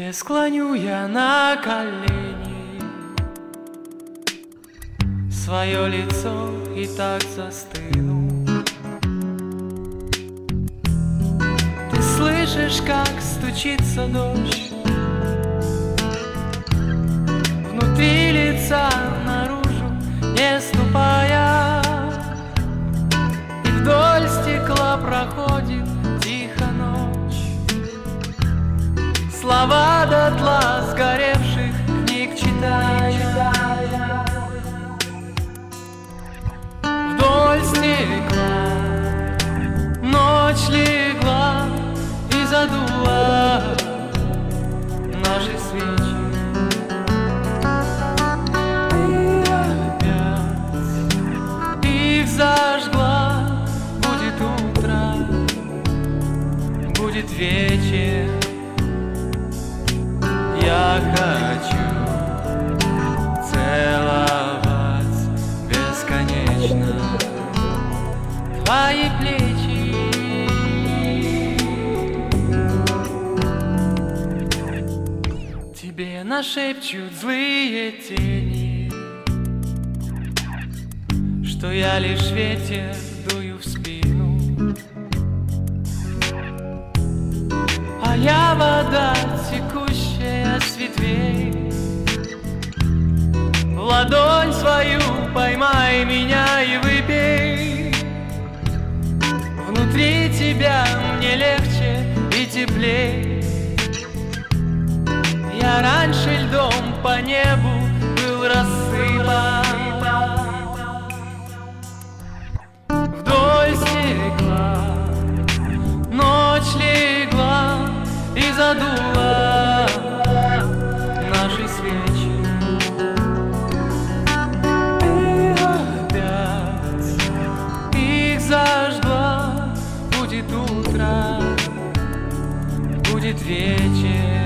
Тебе склоню я на колени свое лицо и так застыну. Ты слышишь, как стучится дождь внутри лица, наружу не ступая, и вдоль стекла проходит тихо ночь. Слова дотла сгоревших книг читая, вдоль стекла ночь легла и задула наши свечи. И опять их зажгла. Будет утро, будет вечер. Я хочу целовать бесконечно твои плечи. Тебе нашепчут злые тени, что я лишь ветер дую в спину, а я вода, текущая с ветвей. В ладонь свою поймай меня и выпей. Внутри тебя мне легче и теплей. Я раньше льдом по небу был рассыпан. Вдоль стекла ночь легла и задула наши свечи. И опять их зажгла. Будет утро, будет вечер.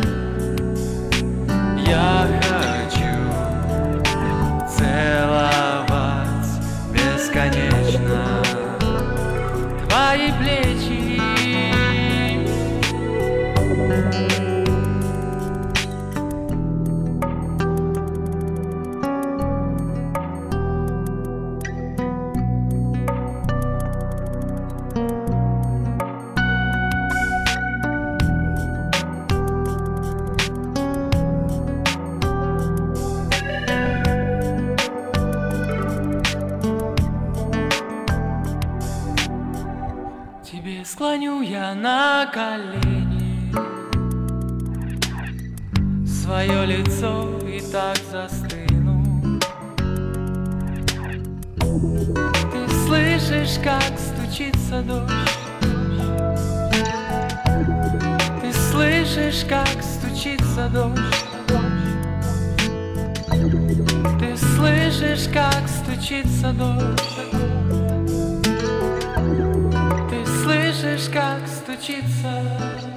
Я хочу целовать бесконечно твои плечи. Тебе склоню я на колени свое лицо и так застыну. Ты слышишь, как стучится дождь. Ты слышишь, как стучится дождь. Ты слышишь, как стучится дождь. Ты слышишь, как стучится